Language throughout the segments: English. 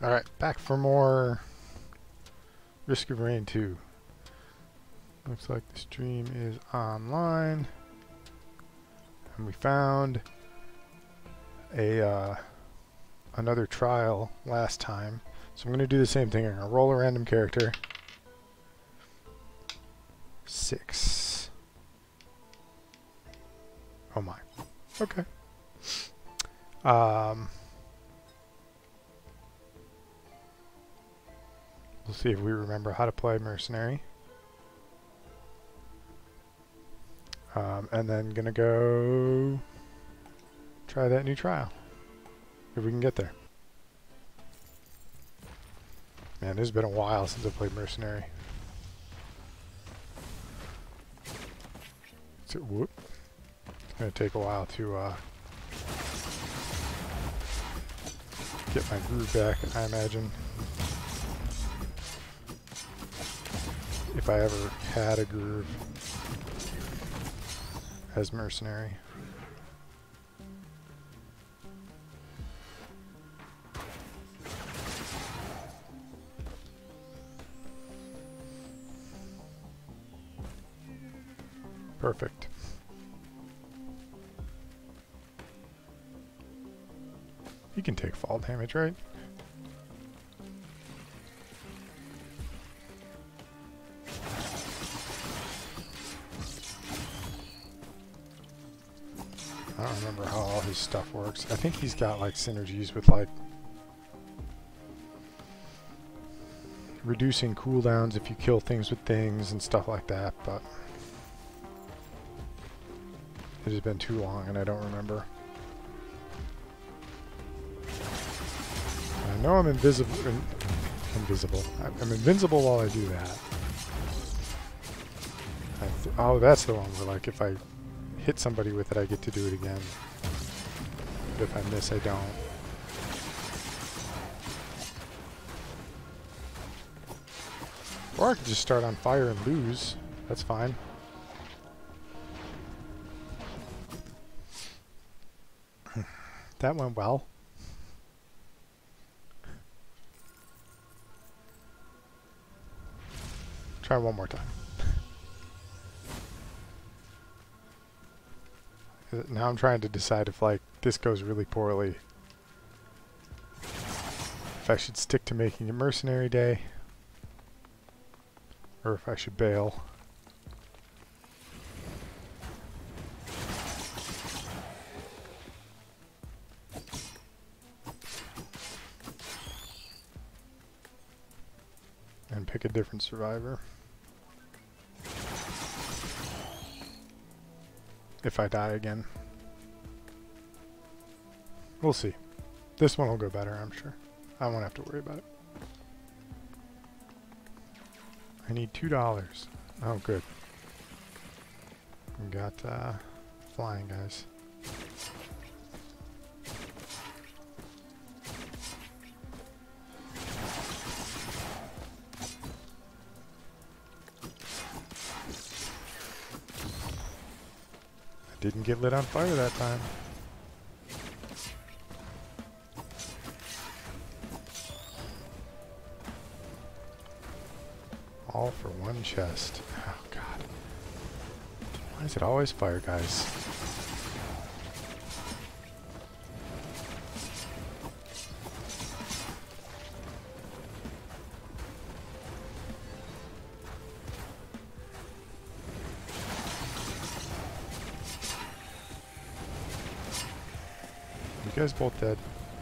Alright, back for more Risk of Rain 2. Looks like the stream is online. And we found a another trial last time. So I'm going to do the same thing. I'm going to roll a random character. 6. Oh my. Okay. We'll see if we remember how to play Mercenary. And then gonna go try that new trial. If we can get there. Man, it's been a while since I played Mercenary. So, whoop. It's gonna take a while to get my groove back, I imagine. If I ever had a groove as Mercenary. Perfect. You can take fall damage, right? I don't remember how all his stuff works. I think he's got like synergies with like reducing cooldowns if you kill things with things and stuff like that, but it has been too long and I don't remember. I know I'm invisible. I'm invincible while I do that. Oh, that's the one where like if I hit somebody with it, I get to do it again. But if I miss, I don't. Or I could just start on fire and lose. That's fine. That went well. Try one more time. Now I'm trying to decide if like this goes really poorly, if I should stick to making a Mercenary day or if I should bail. And pick a different survivor. If I die again. We'll see. This one will go better, I'm sure. I won't have to worry about it. I need $2. Oh, good. We got flying guys. Didn't get lit on fire that time. All for one chest. Oh god. Why is it always fire guys? You guys both dead.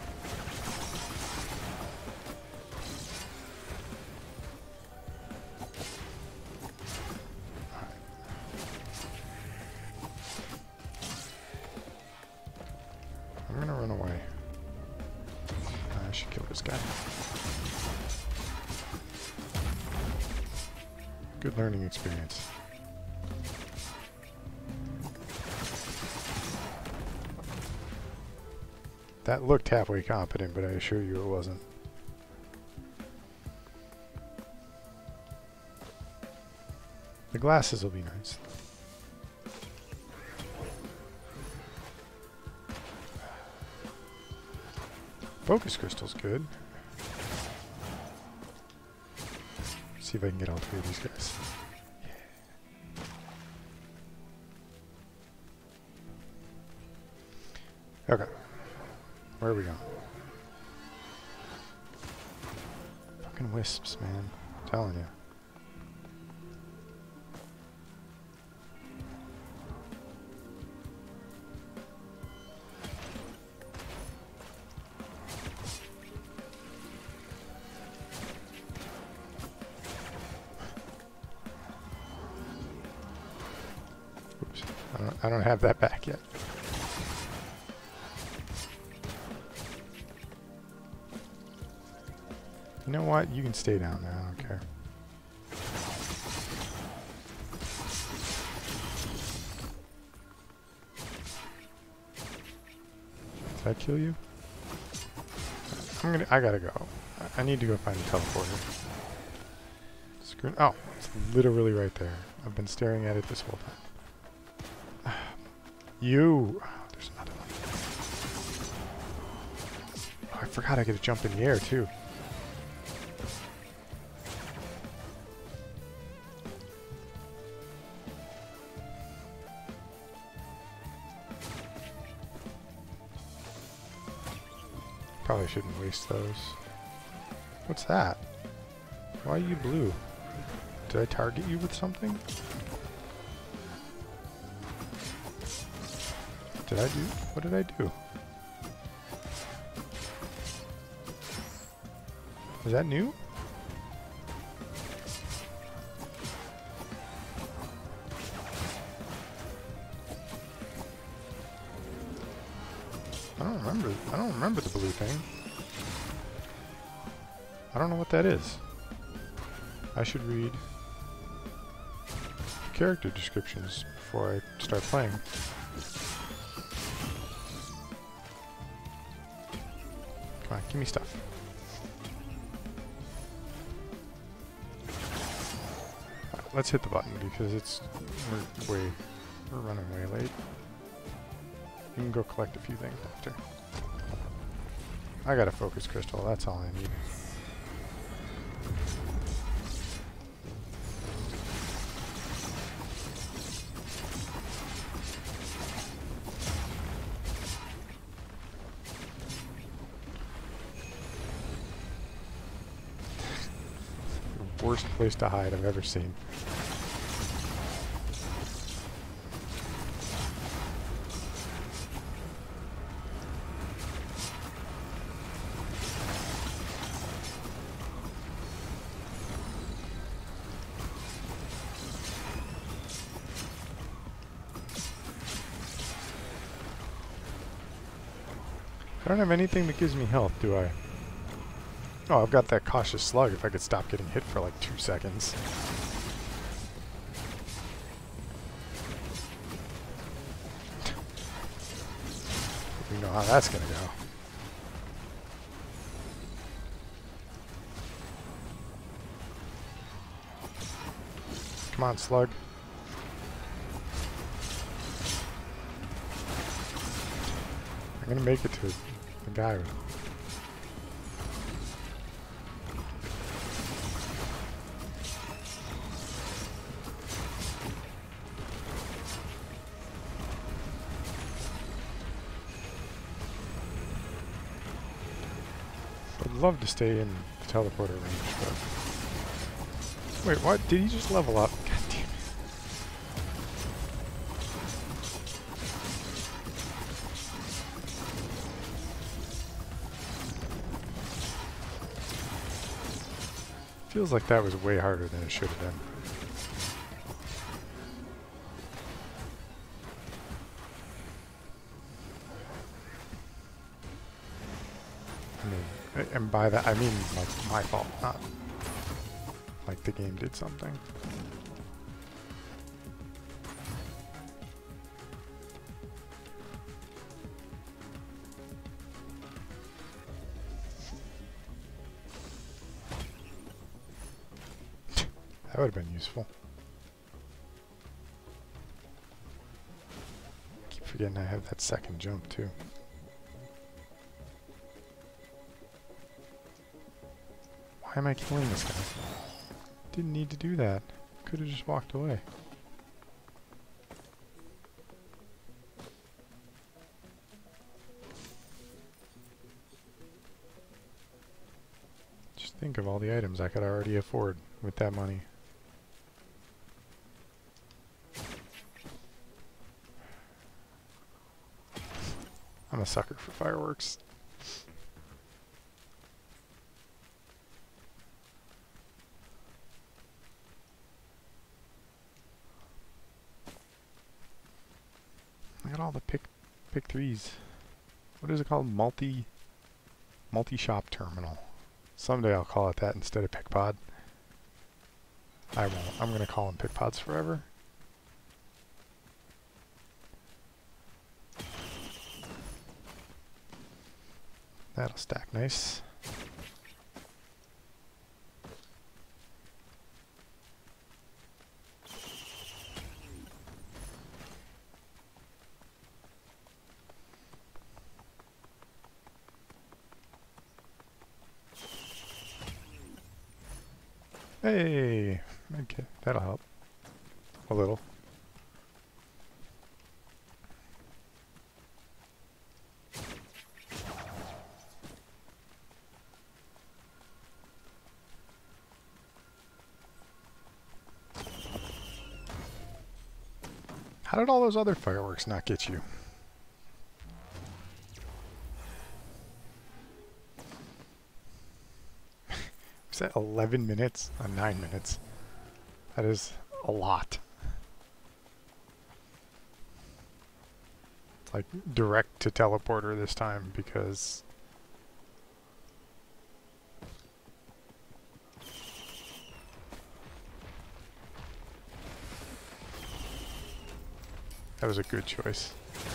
I'm gonna run away. I should kill this guy. Good learning experience. That looked halfway competent, but I assure you it wasn't. The glasses will be nice. Focus crystal's good. see if I can get all three of these guys. Yeah. Okay. Where are we going? Fucking wisps, man. I'm telling you. Oops. I don't have that back yet. You know what? You can stay down there. I don't care. Did I kill you? I gotta go. I need to go find a teleporter. Screw. Oh, it's literally right there. I've been staring at it this whole time. You. Oh, there's another one. Oh, I forgot I could jump in the air too. Probably shouldn't waste those. What's that? Why are you blue? Did I target you with something? Did I do? What did I do? Was that new? I don't remember the blue thing. I don't know what that is. I should read character descriptions before I start playing. Come on, give me stuff. Right, let's hit the button because we're running way late. You can go collect a few things after. I got a focus crystal, that's all I need. The worst place to hide I've ever seen. I don't have anything that gives me health, do I? Oh, I've got that cautious slug if I could stop getting hit for like 2 seconds. We know how that's gonna go. Come on, slug. I'm gonna make it to the guy. I'd love to stay in the teleporter range, but... Wait, what? Did he just level up? God damn it. Feels like that was way harder than it should have been. I mean, and by that I mean like my fault, not like the game did something. That would have been useful. Keep forgetting I have that second jump too. Why am I killing this guy? Didn't need to do that. Could have just walked away. Just think of all the items I could already afford with that money. I'm a sucker for fireworks. Look at all the pick threes. What is it called? Multi-shop terminal. Someday I'll call it that instead of pickpod. I won't. I'm gonna call them pickpods forever. That'll stack nice. Hey! Okay, that'll help. A little. How did all those other fireworks not get you? Was that 11 minutes? 9 minutes. That is a lot. It's like direct to teleporter this time because that was a good choice.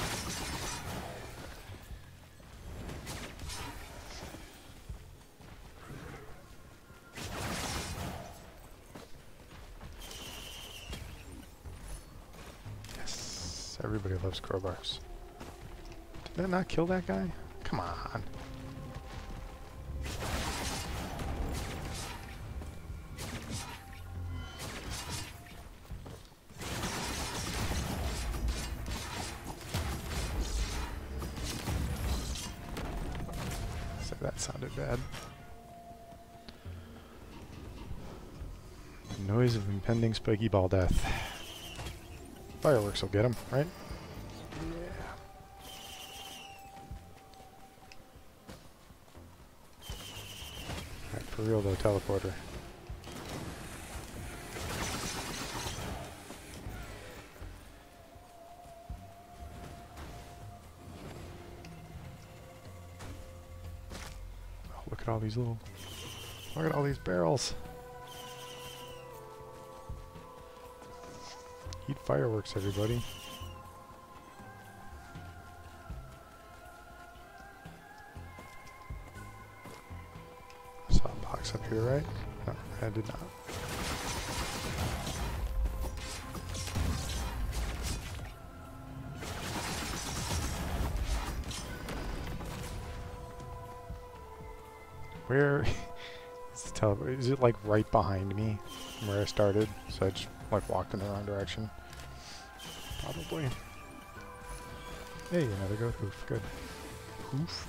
Yes, everybody loves crowbars. Did that not kill that guy? Come on. That sounded bad. The noise of impending spiky ball death. Fireworks will get him, right? Yeah. Alright, for real though, teleporter. Look at all these look at all these barrels. Eat fireworks, everybody. I saw a box up here, right? No, I did not. Where is the teleporter? Is it like right behind me from where I started? So I just like walked in the wrong direction. Probably. Hey, another goat hoof. Good. Hoof.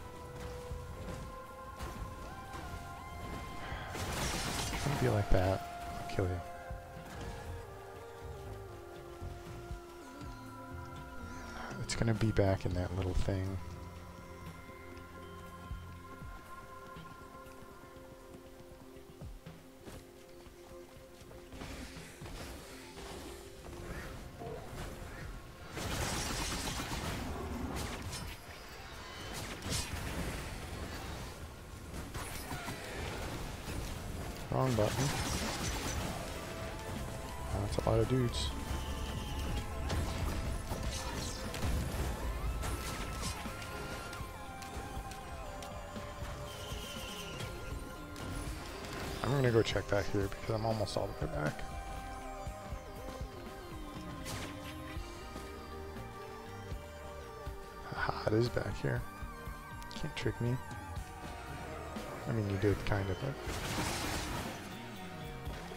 Don't be like that. I'll kill you. It's gonna be back in that little thing. Wrong button. Oh, that's a lot of dudes. I'm gonna go check that here because I'm almost all the way back. Haha, it is back here. Can't trick me. I mean, you did kind of, but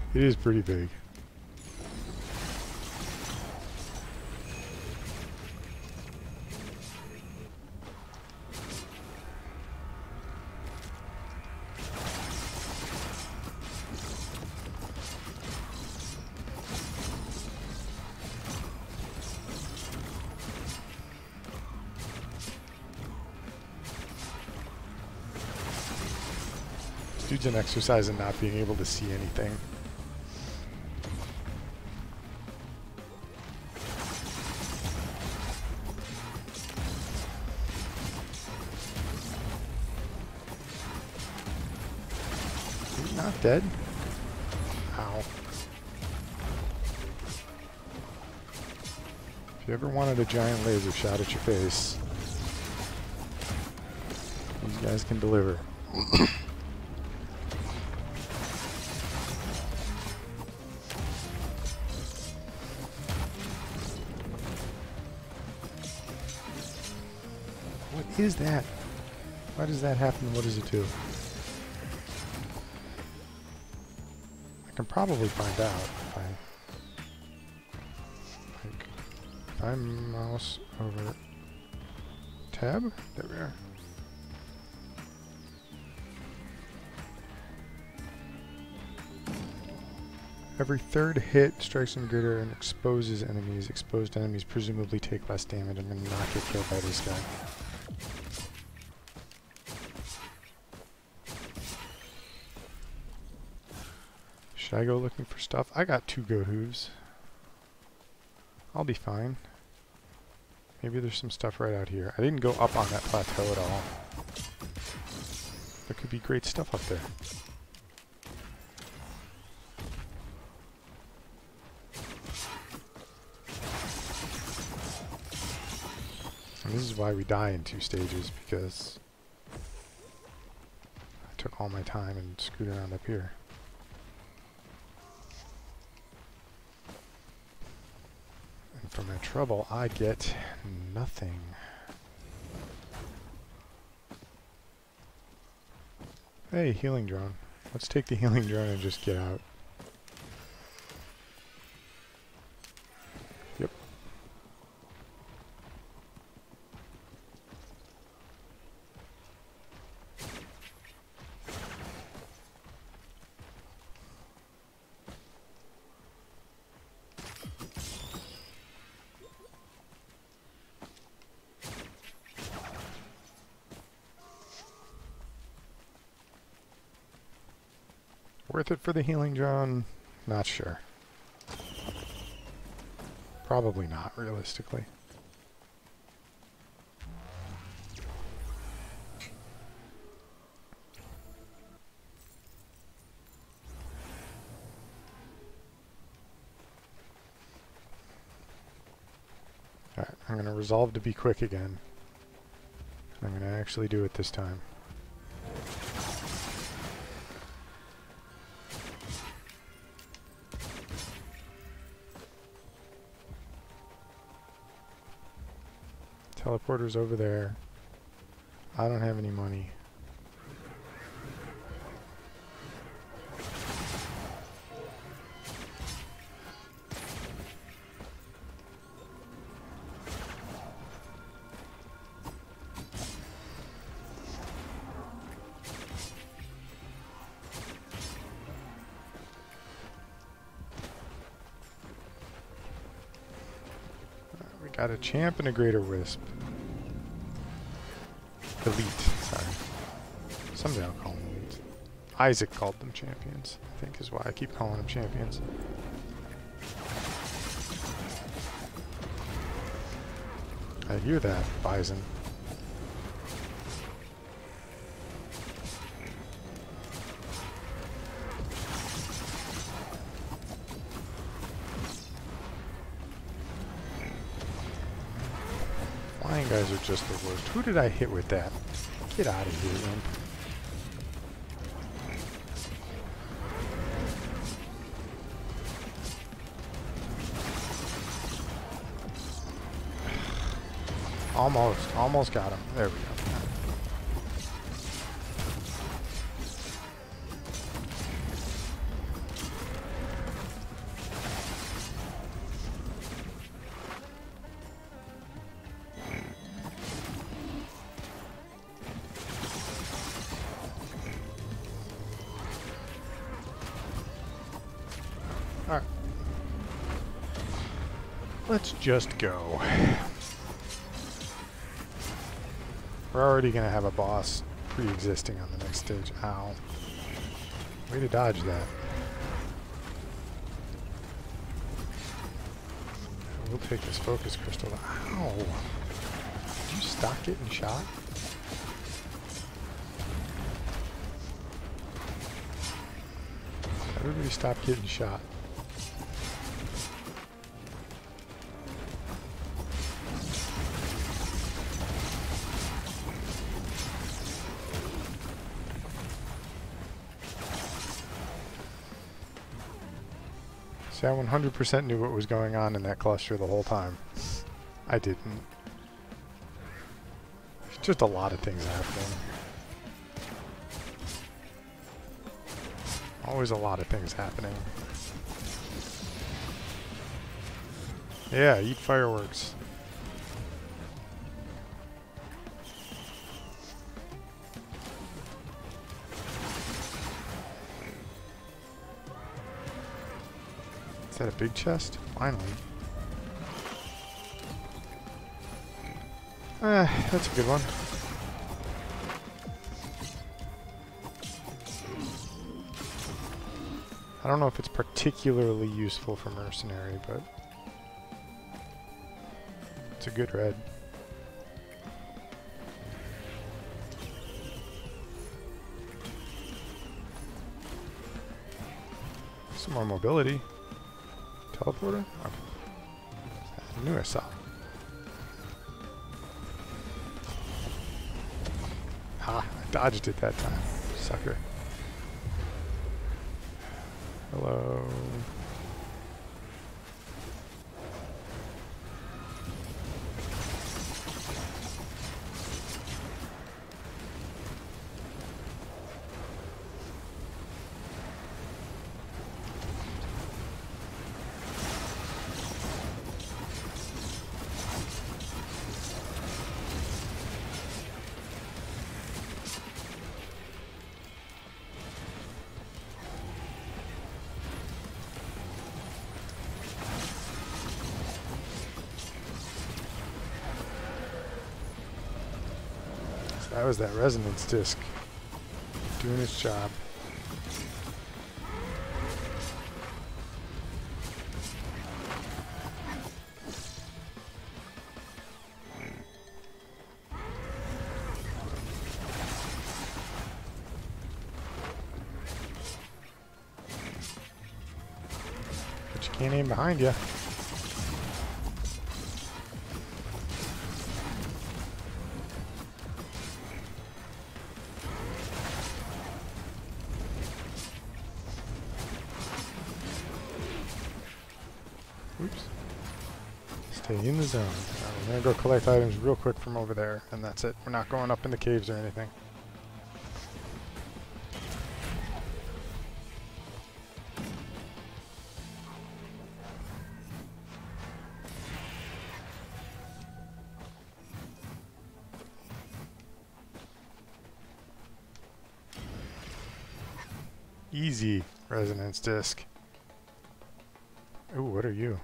It is pretty big. Dude's an exercise in not being able to see anything. He's not dead. Ow. If you ever wanted a giant laser shot at your face, these guys can deliver. What is that? Why does that happen? What does it do? I can probably find out if I mouse over tab. There we are. Every third hit strikes them greater and exposes enemies. Exposed enemies presumably take less damage. I'm gonna not get killed by this guy. Should I go looking for stuff? I got 2 goat hooves. I'll be fine. Maybe there's some stuff right out here. I didn't go up on that plateau at all. There could be great stuff up there. And this is why we die in 2 stages, because I took all my time and screwed around up here. And for my trouble, I get nothing. Hey, healing drone. Let's take the healing drone and just get out. Yep. Worth it for the healing drone? Not sure. Probably not, realistically. Alright, I'm going to resolve to be quick again. I'm going to actually do it this time. Teleporter's over there. I don't have any money. We got a champ and a greater wisp. Elite, sorry. Someday I'll call them elite. Isaac called them champions, I think is why I keep calling them champions. I hear that, Bison. Flying guys are just the worst. Who did I hit with that? Get out of here, man. Almost got him. There we go. Alright. Let's just go. We're already going to have a boss pre-existing on the next stage. Ow. Way to dodge that. We'll take this focus crystal. Ow! Did you stop getting shot? Everybody stop getting shot. See, I 100% knew what was going on in that cluster the whole time. I didn't. There's just a lot of things happening. Always a lot of things happening. Yeah, eat fireworks. Is that a big chest? Finally. That's a good one. I don't know if it's particularly useful for mercenary, but it's a good red. Some more mobility. Teleporter? Okay. I knew I saw. Ha! I dodged it that time. Sucker. Hello. That was that resonance disc doing its job. But you can't aim behind you. Oops. Stay in the zone. We're going to go collect items real quick from over there, and that's it. We're not going up in the caves or anything. Easy resonance disc. Ooh, what are you?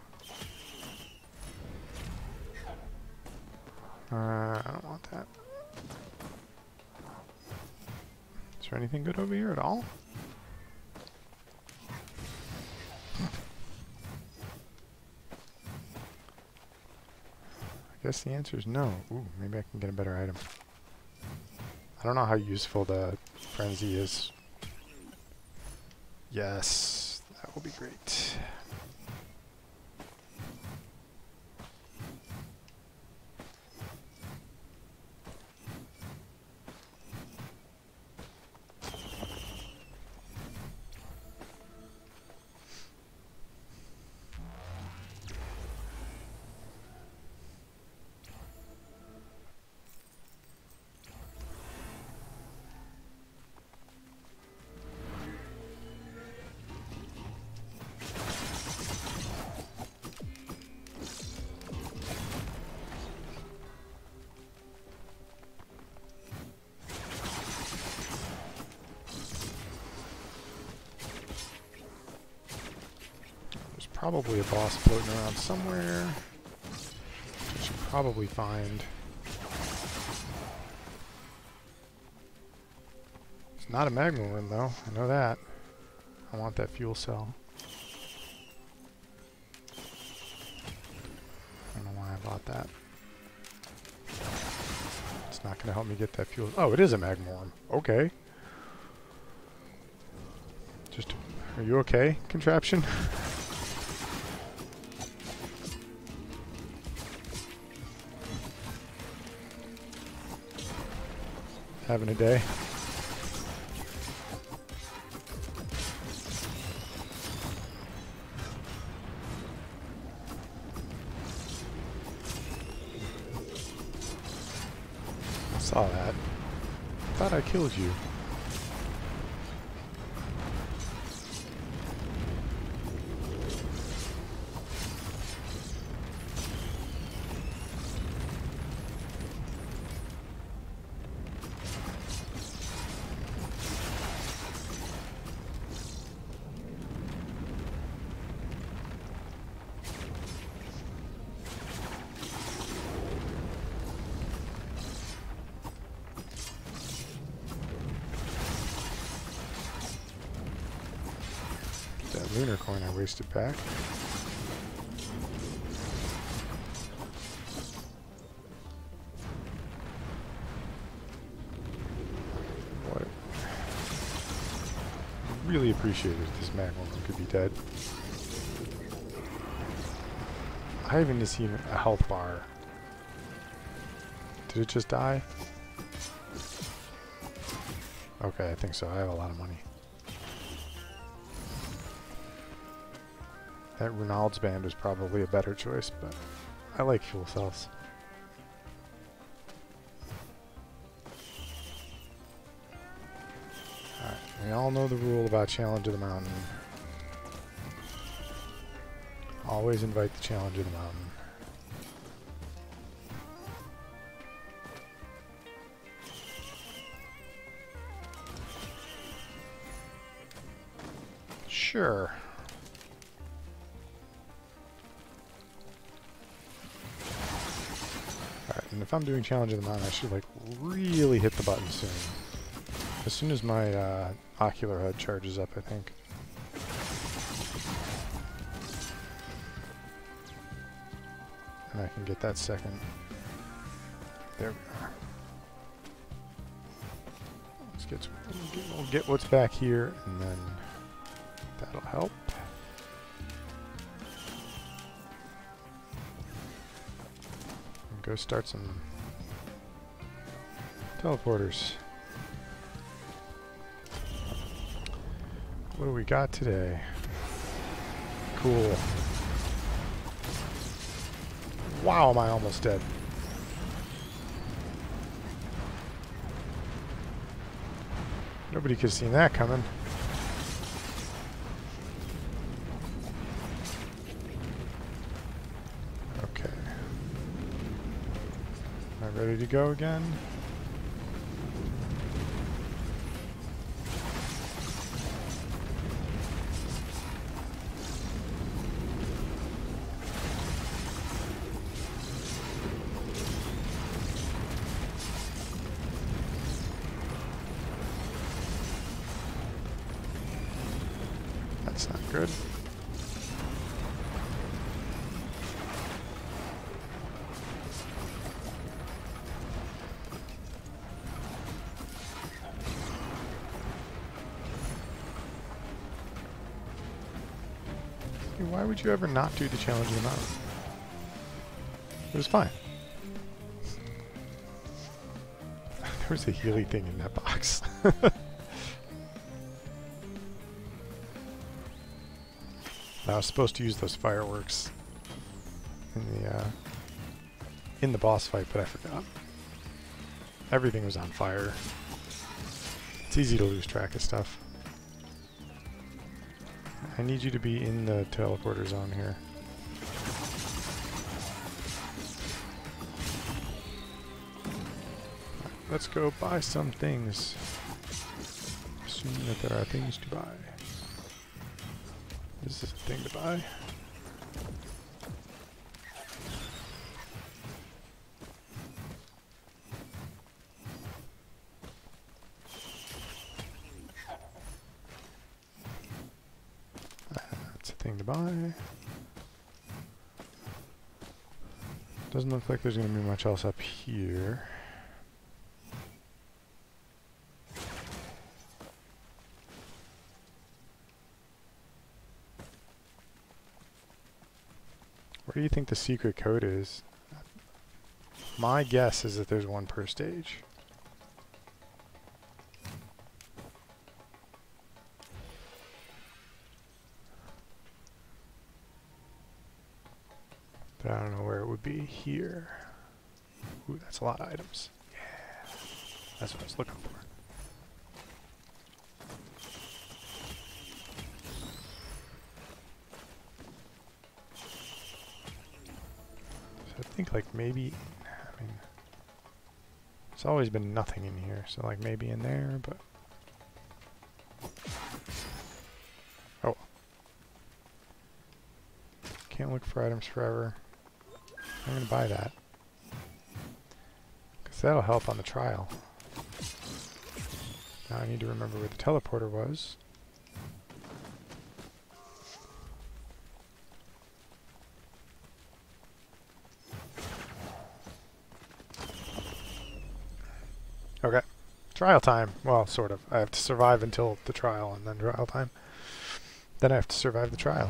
I don't want that. Is there anything good over here at all? I guess the answer is no. Ooh, maybe I can get a better item. I don't know how useful the frenzy is. Yes, that will be great. probably a boss floating around somewhere, which I should probably find. It's not a magma worm though, I know that. I want that fuel cell. I don't know why I bought that. It's not going to help me get that fuel. Oh, it is a magma worm. Okay. Just, are you okay, contraption? Having a day? Saw that. Thought I killed you. That lunar coin I wasted back. What? Really appreciated if this magma worm could be dead. I haven't even seen a health bar. Did it just die? Okay, I think so. I have a lot of money. That Ronald's band was probably a better choice, but I like fuel cells. Alright, we all know the rule about Challenge of the Mountain. Always invite the Challenge of the Mountain. Sure. And if I'm doing Challenge of the Mountain, I should like really hit the button soon. As soon as my ocular HUD charges up, I think. And I can get that second. There we are. Let's get we'll get what's back here, and then that'll help. Go start some teleporters. What do we got today? Cool. Wow, am I almost dead. Nobody could have seen that coming. Okay. Ready to go again? That's not good. Why would you ever not do the Challenge of the Mountain? It was fine. There was a Healy thing in that box. I was supposed to use those fireworks in the boss fight, but I forgot. Everything was on fire. It's easy to lose track of stuff. I need you to be in the teleporter zone here. Let's go buy some things. Assume that there are things to buy. This is a thing to buy. thing to buy. Doesn't look like there's going to be much else up here. Where do you think the secret code is? My guess is that there's one per stage. But I don't know where it would be here. Ooh, that's a lot of items. Yeah, that's what I was looking for. So I think like maybe, I mean, there's always been nothing in here, so like maybe in there, but. Oh. Can't look for items forever. I'm going to buy that. Because that'll help on the trial. Now I need to remember where the teleporter was. Okay. Trial time. Well, sort of. I have to survive until the trial and then trial time. Then I have to survive the trial.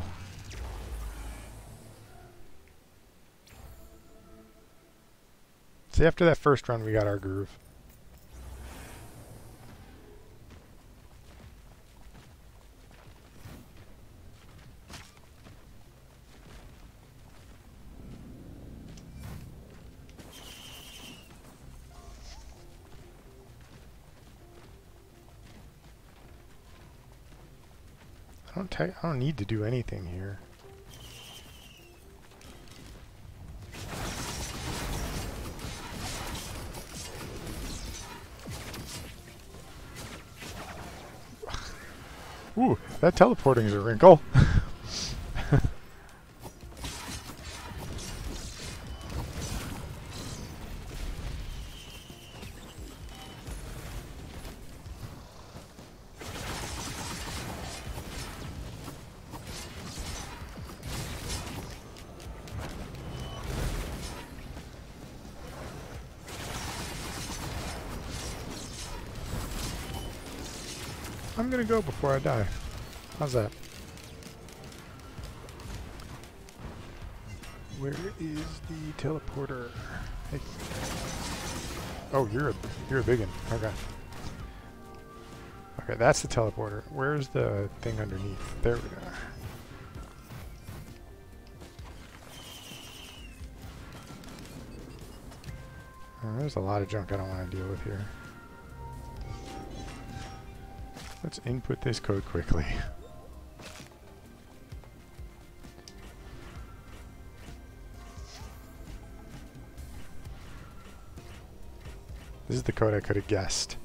See, after that first run, we got our groove. I don't need to do anything here. Ooh, that teleporting is a wrinkle. I'm gonna go before I die. How's that? Where is the teleporter? Hey. Oh, you're a big one. Okay. Okay, that's the teleporter. Where's the thing underneath? There we are. There's a lot of junk I don't want to deal with here. Let's input this code quickly. This is the code I could have guessed.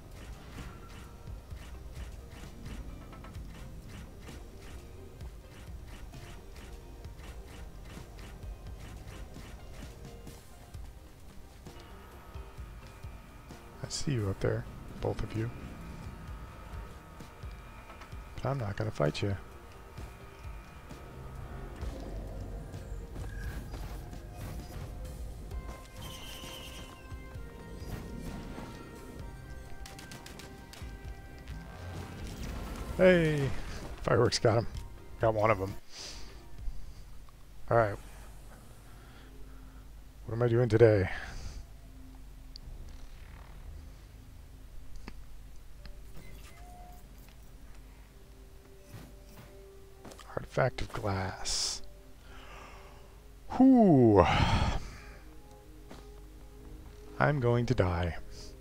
I see you up there, both of you. But I'm not gonna fight you. Hey! Fireworks got him. Got one of them. Alright. What am I doing today? Artifact of glass. Whew. I'm going to die.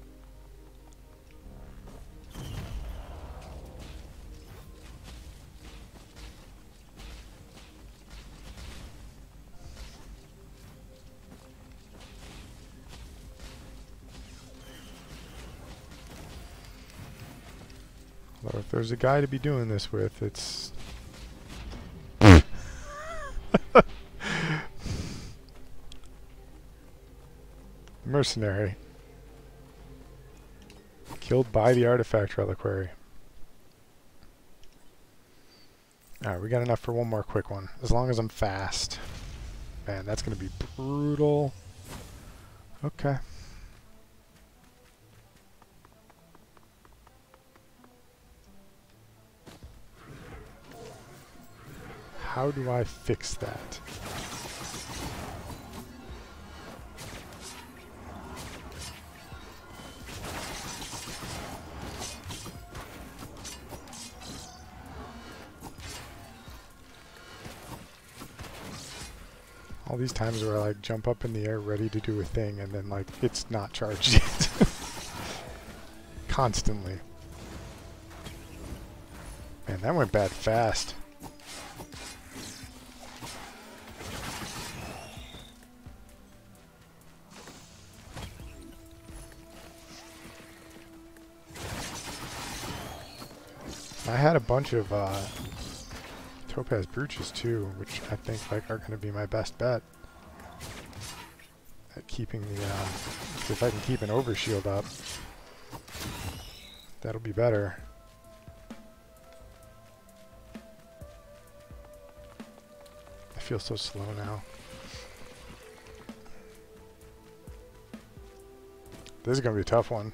Although if there's a guy to be doing this with, it's... Mercenary. Killed by the artifact reliquary. Alright, we got enough for one more quick one. As long as I'm fast. Man, that's going to be brutal. Okay. How do I fix that? All these times where I like jump up in the air ready to do a thing and then like it's not charged yet. Constantly. Man, that went bad fast. I had a bunch of Topaz Brooches too, which I think like are going to be my best bet at keeping the. If I can keep an overshield up, that'll be better. I feel so slow now. This is going to be a tough one.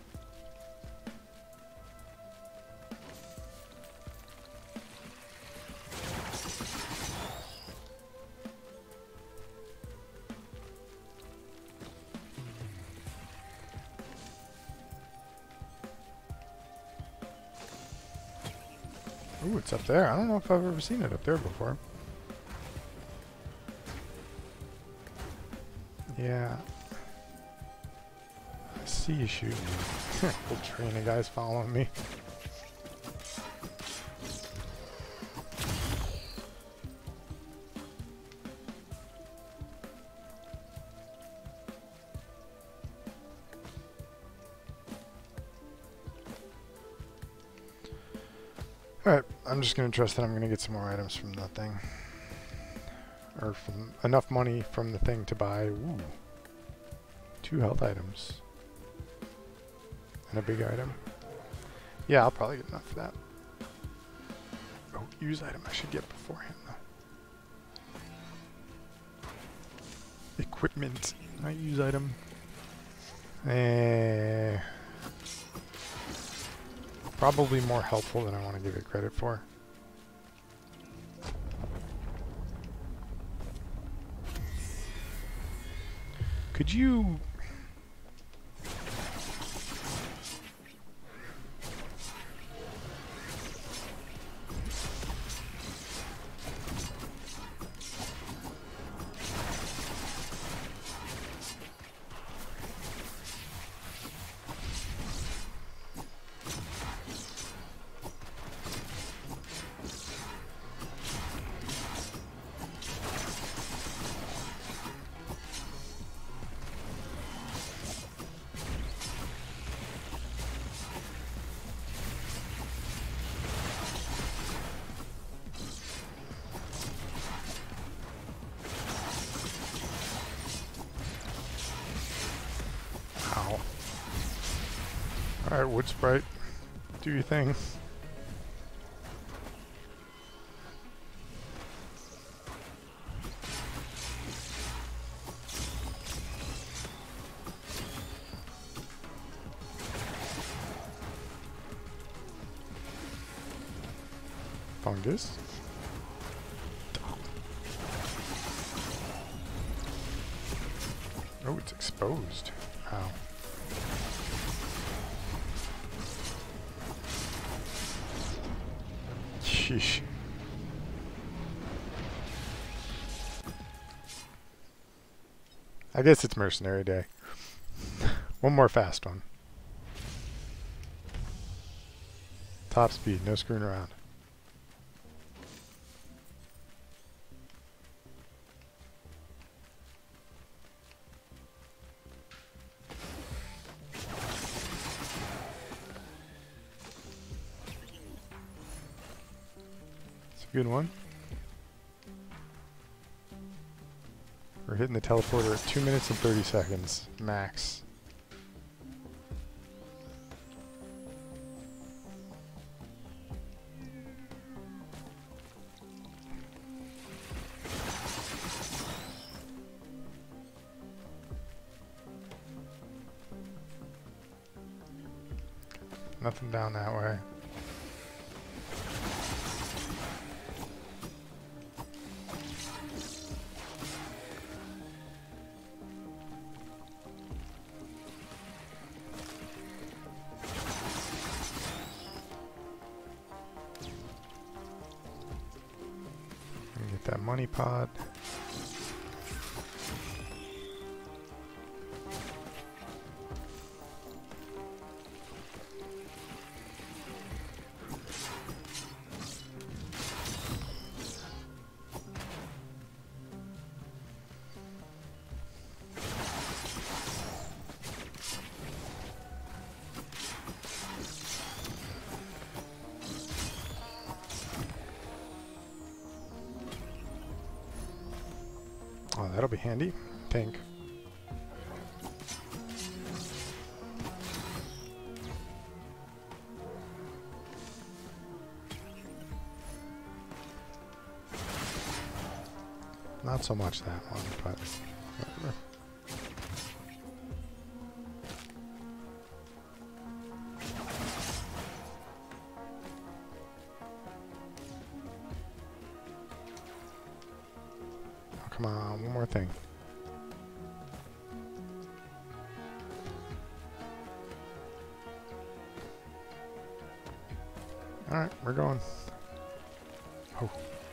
Ooh, it's up there. I don't know if I've ever seen it up there before. Yeah. I see you shooting me. Whole train of guys following me. Alright, I'm just going to trust that I'm going to get some more items from that thing. Or from enough money from the thing to buy, ooh, 2 health items. And a big item. Yeah, I'll probably get enough for that. Oh, use item I should get beforehand though. Equipment, not use item. Probably more helpful than I want to give it credit for. Could you... Alright, Wood Sprite, do your thing. Fungus. Oh, it's exposed. Ow. Sheesh. I guess it's Mercenary Day. One more fast one. Top speed, no screwing around. Good one. We're hitting the teleporter at 2 minutes and 30 seconds, max. Nothing down that way. Get that money pod. Oh, that'll be handy. Tank. Not so much that one, but whatever. Oh, come on, one more thing. Alright, we're going. Oh.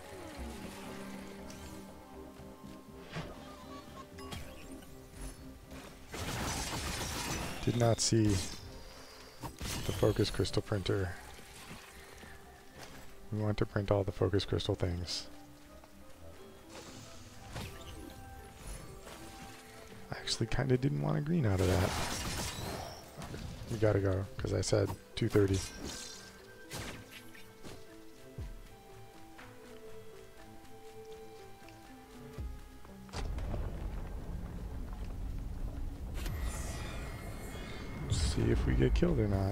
Did not see the focus crystal printer. We want to print all the focus crystal things. I actually kind of didn't want a green out of that. You gotta go, because I said 230. See if we get killed or not.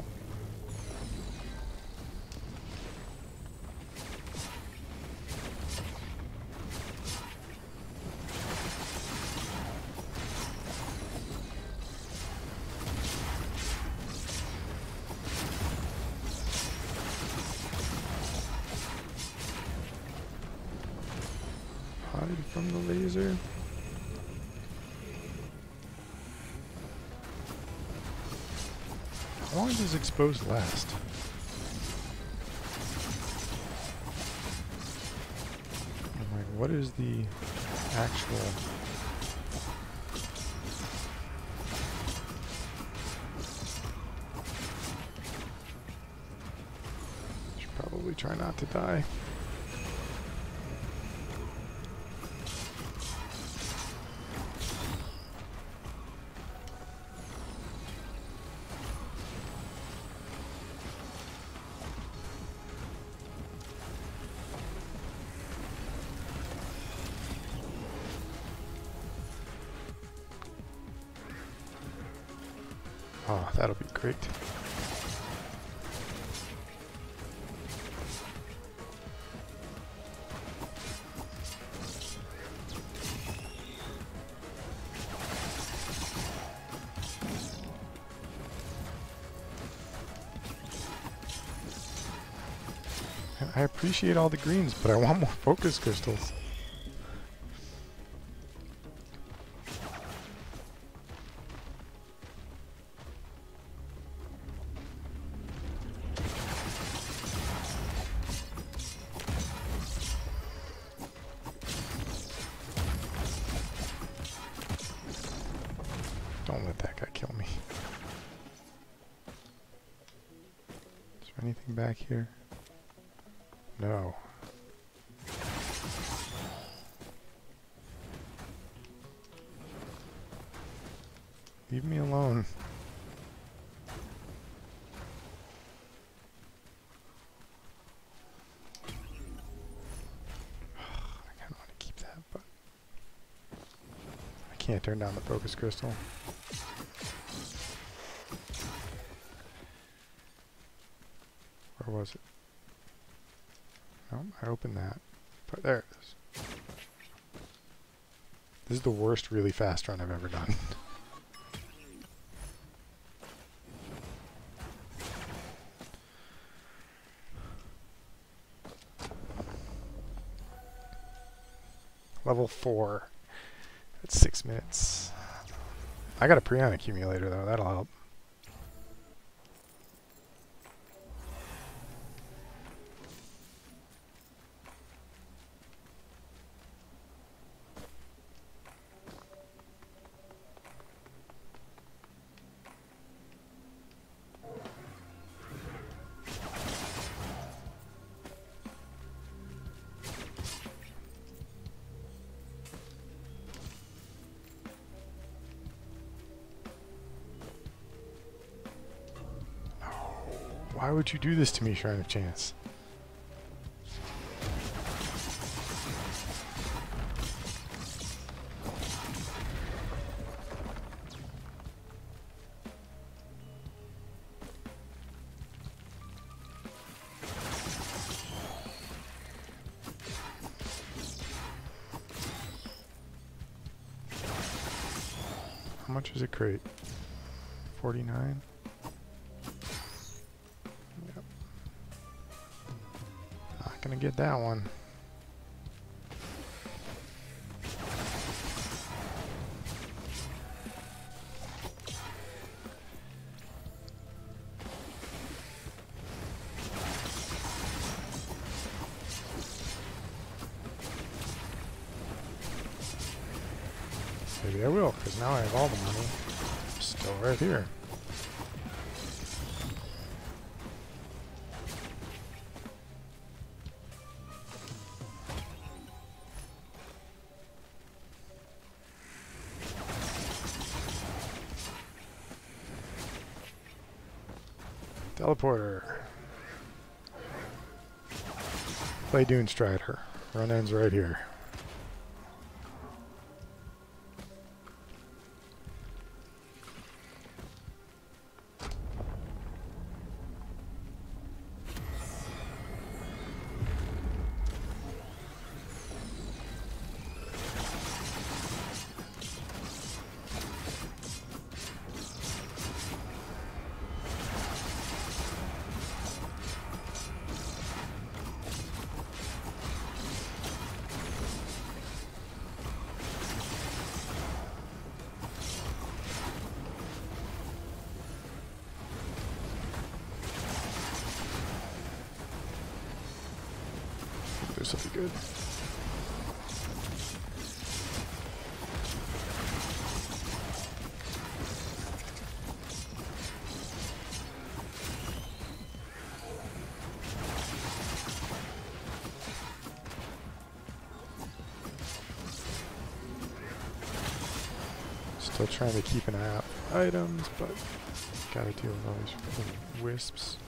Hide from the laser. How long does exposed last? I'm like, what is the actual... Should probably try not to die. Oh, that'll be great. I appreciate all the greens, but I want more focus crystals. Don't let that guy kill me. Is there anything back here? No. Leave me alone. I kind of want to keep that, but I can't turn down the focus crystal. Where was it? No, I opened that. But there it is. This is the worst really fast run I've ever done. Level 4. That's 6 minutes. I got a Prion accumulator though, that'll help. Why would you do this to me, Shrine of Chance? How much is a crate? 49? Yep. Not gonna get that one. Maybe I will, because now I have all the money. Still right here. Teleporter. Play Dune Strider. Run ends right here. This will be good. Still trying to keep an eye out for items, but gotta deal with all these freaking wisps.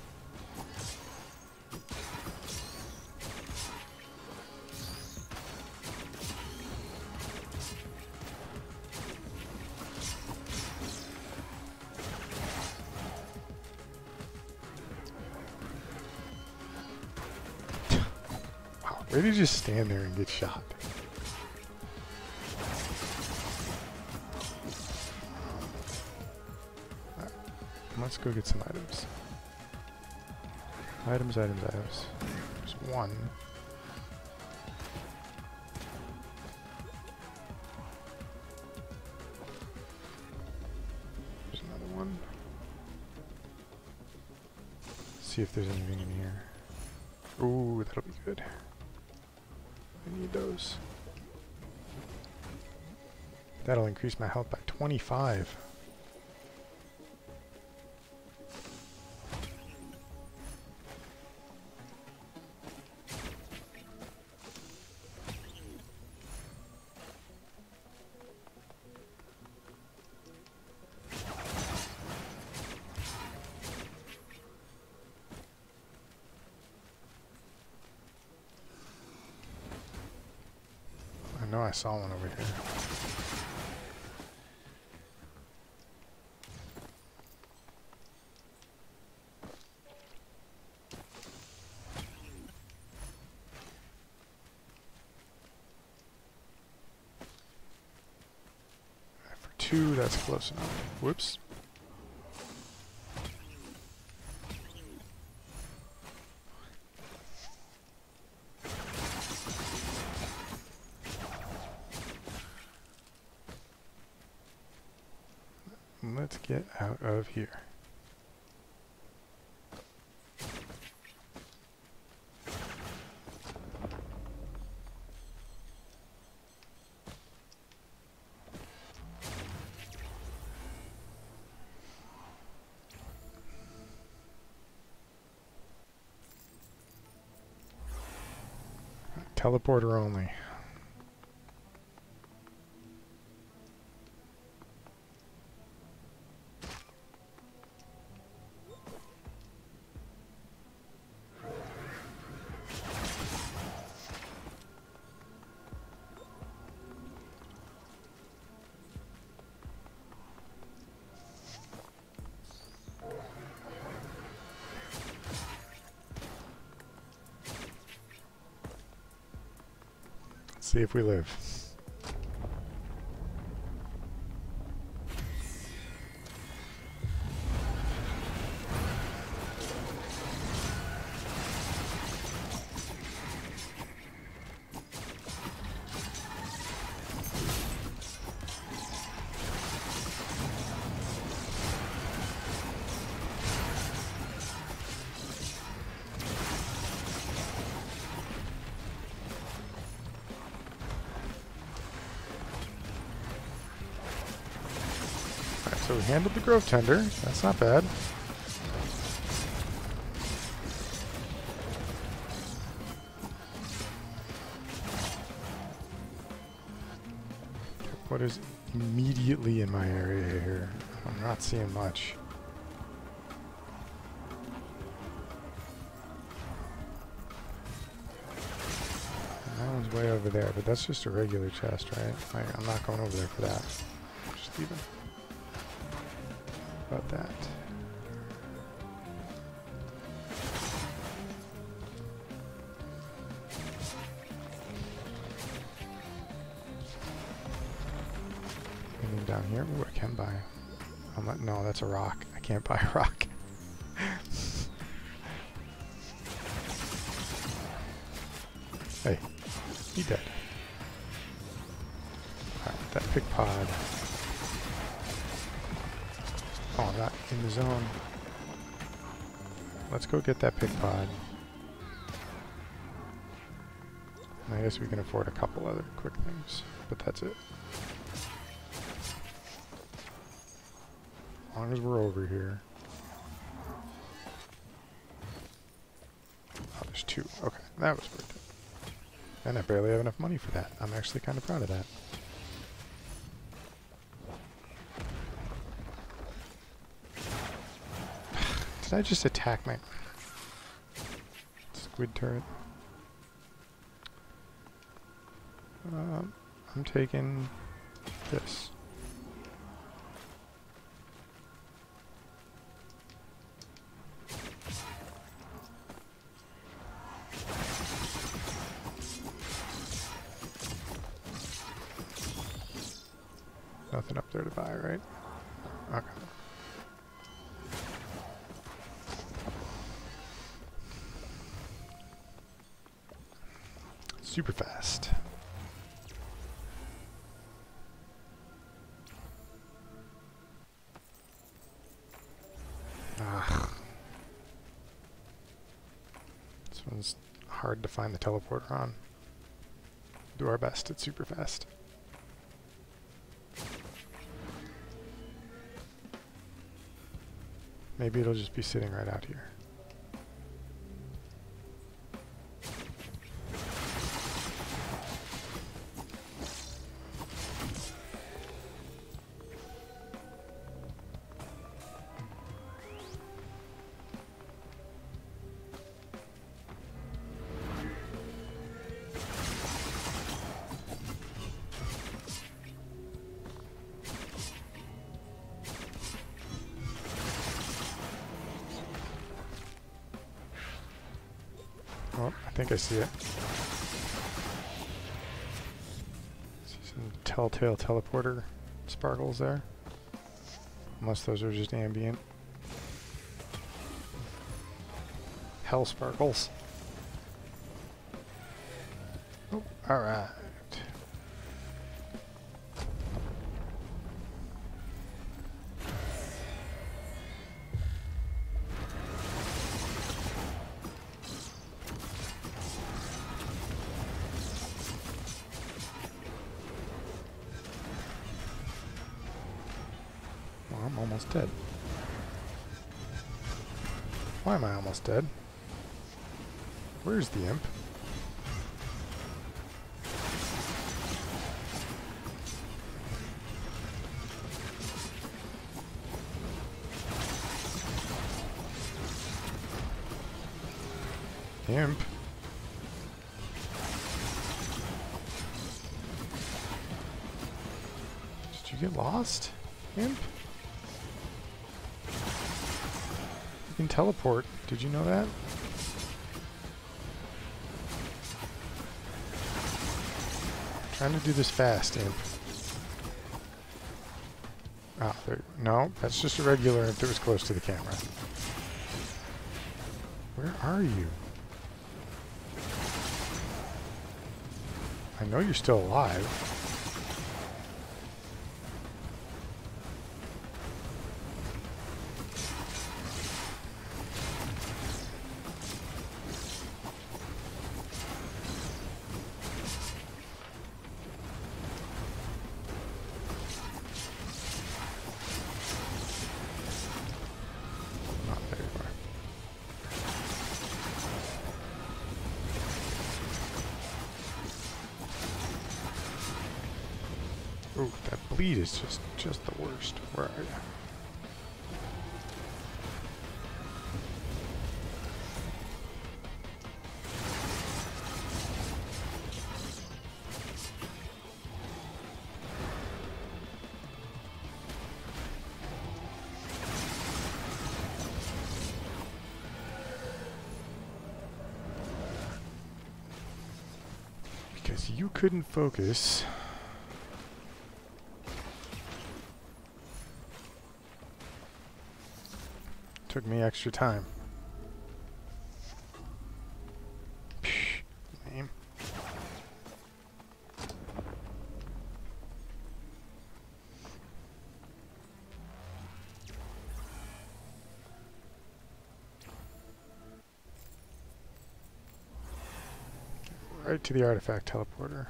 Where did you just stand there and get shot? Right. Let's go get some items. Items. There's one. There's another one. See if there's anything in here. Ooh, that'll be good. I need those. That'll increase my health by 25. I know I saw one over here. For 2, that's close enough. Whoops. let's get out of here. Teleporter only. See if we live. So we handled the Grove Tender. That's not bad. What is immediately in my area here? I'm not seeing much. And that one's way over there, but that's just a regular chest, right? I'm not going over there for that. Just leave it. About that. Anything down here? Ooh, I can buy. I'm not, no, that's a rock. I can't buy a rock. Hey, he dead. Alright, that pick pod. Oh, not in the zone. Let's go get that pick pod. And I guess we can afford a couple other quick things, but that's it. As long as we're over here. Oh, there's two. Okay, that was worth it. And I barely have enough money for that. I'm actually kind of proud of that. Did I just attack my squid turret? I'm taking this. Nothing up there to buy, right? Okay. Super fast. Ah. This one's hard to find the teleporter on. Do our best, it's super fast. Maybe it'll just be sitting right out here. Oh, I think I see it. See some telltale teleporter sparkles there. Unless those are just ambient. Hell sparkles. Oh, alright. almost dead. Why am I almost dead? Where's the imp? Imp? Did you get lost, imp? You can teleport. Did you know that? Trying to do this fast, imp. Ah, there. No, that's just a regular imp that was close to the camera. Where are you? I know you're still alive. Ooh, that bleed is just the worst. Where are you? Because you couldn't focus. Took me extra time. Lame. Right to the artifact teleporter.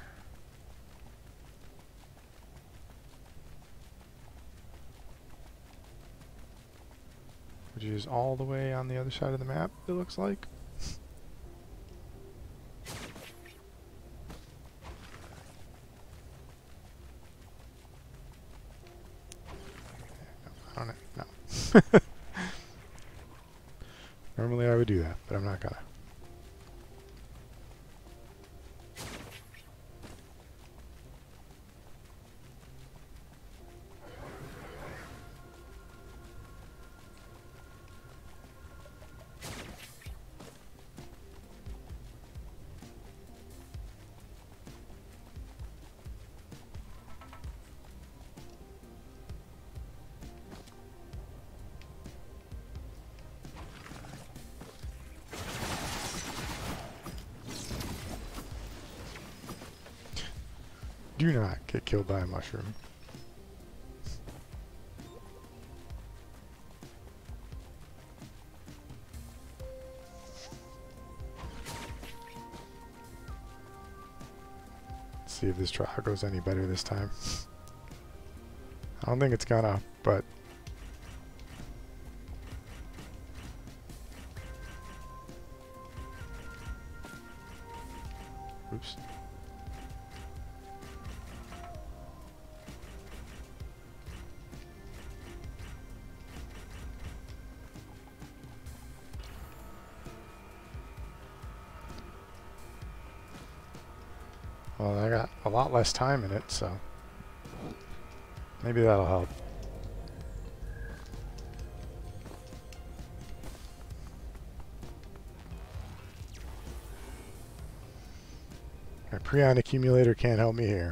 Which is all the way on the other side of the map, it looks like. No, no. Normally I would do that, but I'm not gonna. Do not get killed by a mushroom. Let's see if this trial goes any better this time. I don't think it's gonna, but oops. Well, I got a lot less time in it, so maybe that'll help. My Prion accumulator can't help me here.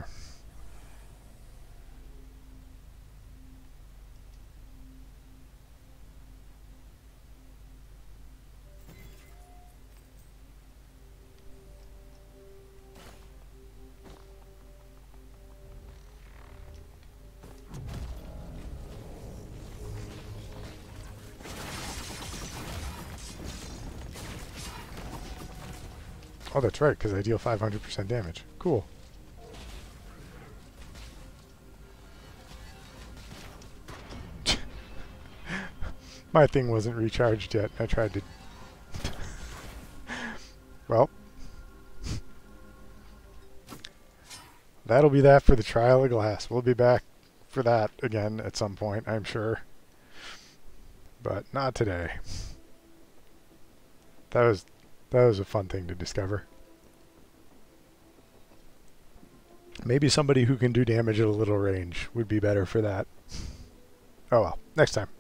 Oh, that's right, because I deal 500% damage. Cool. My thing wasn't recharged yet. I tried to... Well. That'll be that for the Trial of Glass. We'll be back for that again at some point, I'm sure. But not today. That was a fun thing to discover. Maybe somebody who can do damage at a little range would be better for that. Oh well, next time.